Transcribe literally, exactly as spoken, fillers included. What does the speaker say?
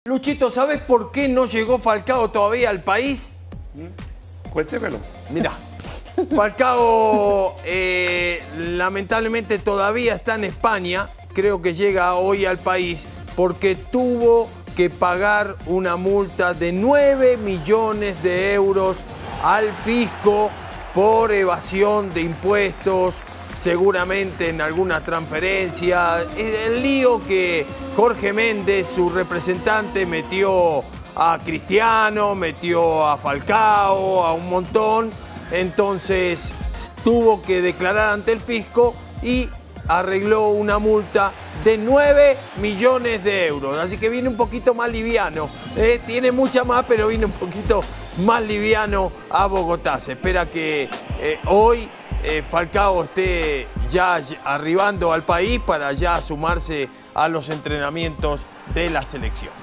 Luchito, ¿sabes por qué no llegó Falcao todavía al país? Cuéntemelo. Mirá, Falcao eh, lamentablemente todavía está en España. Creo que llega hoy al país porque tuvo que pagar una multa de nueve millones de euros al fisco por evasión de impuestos, seguramente en alguna transferencia. El lío que Jorge Méndez, su representante, metió a Cristiano, metió a Falcao, a un montón. Entonces tuvo que declarar ante el fisco y arregló una multa de nueve millones de euros. Así que viene un poquito más liviano. ¿eh? Tiene mucha más, pero viene un poquito más liviano a Bogotá. Se espera que eh, hoy eh, Falcao esté ya arribando al país para ya sumarse a los entrenamientos de la selección.